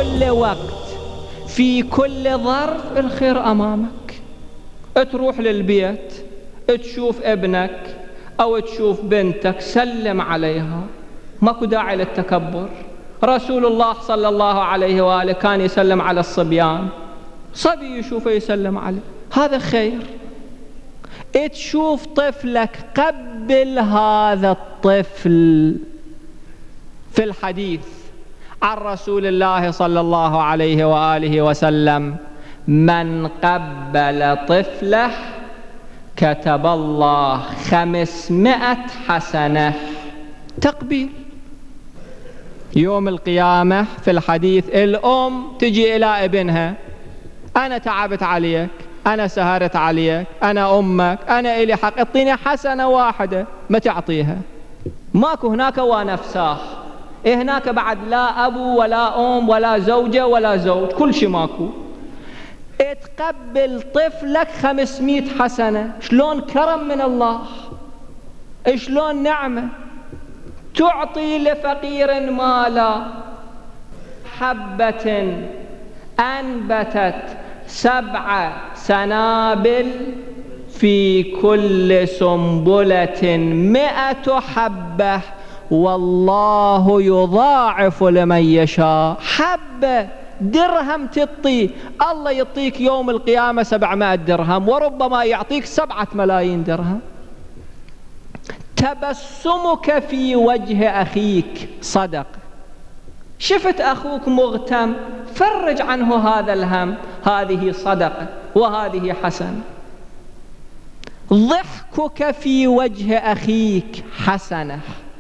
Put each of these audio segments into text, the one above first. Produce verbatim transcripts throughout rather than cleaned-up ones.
كل وقت في كل ظرف الخير أمامك. تروح للبيت تشوف ابنك أو تشوف بنتك سلم عليها، ماكو داعي للتكبر. رسول الله صلى الله عليه وآله كان يسلم على الصبيان، صبي يشوفه يسلم عليه، هذا خير. تشوف طفلك قبل هذا الطفل. في الحديث عن رسول الله صلى الله عليه وآله وسلم: من قبل طفله كتب الله خمسمائة حسنة تقبيل. يوم القيامة في الحديث الأم تجي إلى ابنها: أنا تعبت عليك، أنا سهرت عليك، أنا أمك، أنا إلي حق، اعطيني حسنة واحدة، ما تعطيها. ماكو هناك ونفساه، هناك بعد لا أبو ولا أم ولا زوجة ولا زوج، كل شيء ماكو. تقبل طفلك خمسمائة حسنة. شلون كرم من الله، شلون نعمة. تعطي لفقير مالا، حبة أنبتت سبع سنابل في كل سنبلة مئة حبة والله يضاعف لمن يشاء. حبة درهم تعطي، الله يعطيك يوم القيامة سبعمائة درهم، وربما يعطيك سبعة ملايين درهم. تبسمك في وجه أخيك صدق. شفت أخوك مغتم، فرج عنه هذا الهم، هذه صدقة وهذه حسنة. ضحكك في وجه أخيك حسنة.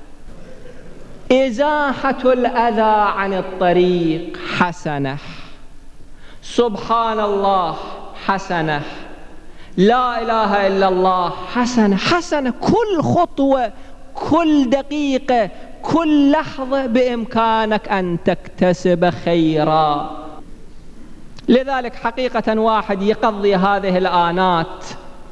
إزاحة الأذى عن الطريق حسنة. سبحان الله حسنة. لا إله إلا الله حسنة. حسنة. كل خطوة، كل دقيقة، كل لحظة بإمكانك أن تكتسب خيرا. لذلك حقيقة واحد يقضي هذه الآنات،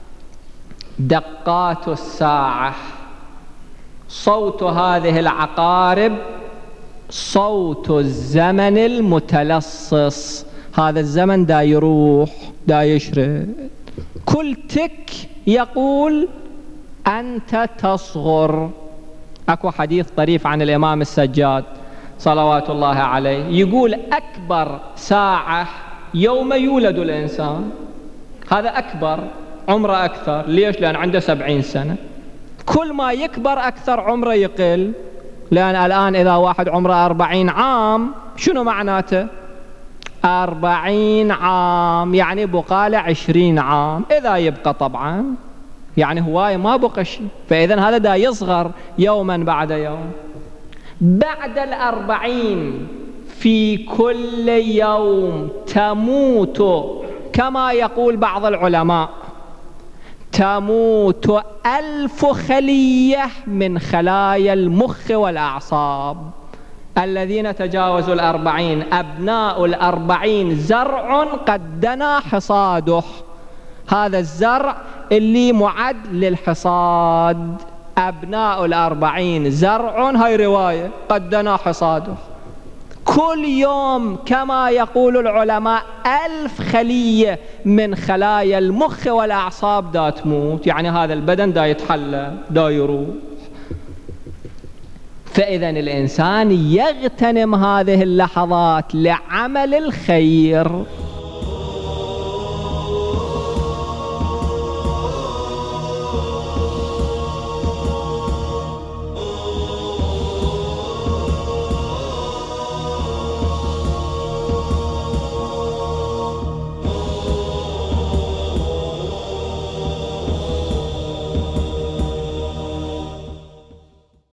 دقات الساعة، صوت هذه العقارب، صوت الزمن المتلصص. هذا الزمن دا يروح دا يشرد، كل تك يقول أنت تصغر. أكو حديث طريف عن الإمام السجاد صلوات الله عليه، يقول أكبر ساعة يوم يولد الإنسان، هذا أكبر، عمره أكثر. ليش؟ لأن عنده سبعين سنة. كل ما يكبر أكثر عمره يقل، لأن الآن إذا واحد عمره أربعين عام شنو معناته؟ أربعين عام يعني بقاله عشرين عام، إذا يبقى طبعا يعني هواية ما بقى شيء. فإذا هذا دا يصغر يوما بعد يوم. بعد الأربعين في كل يوم تموت، كما يقول بعض العلماء، تموت ألف خلية من خلايا المخ والأعصاب. الذين تجاوزوا الأربعين، أبناء الأربعين زرع قد دنا حصاده. هذا الزرع اللي معد للحصاد، أبناء الأربعين زرع، هاي رواية، قد دنا حصاده. كل يوم كما يقول العلماء ألف خلية من خلايا المخ والأعصاب دا تموت، يعني هذا البدن دا يتحلى دا يروح. فإذا الإنسان يغتنم هذه اللحظات لعمل الخير.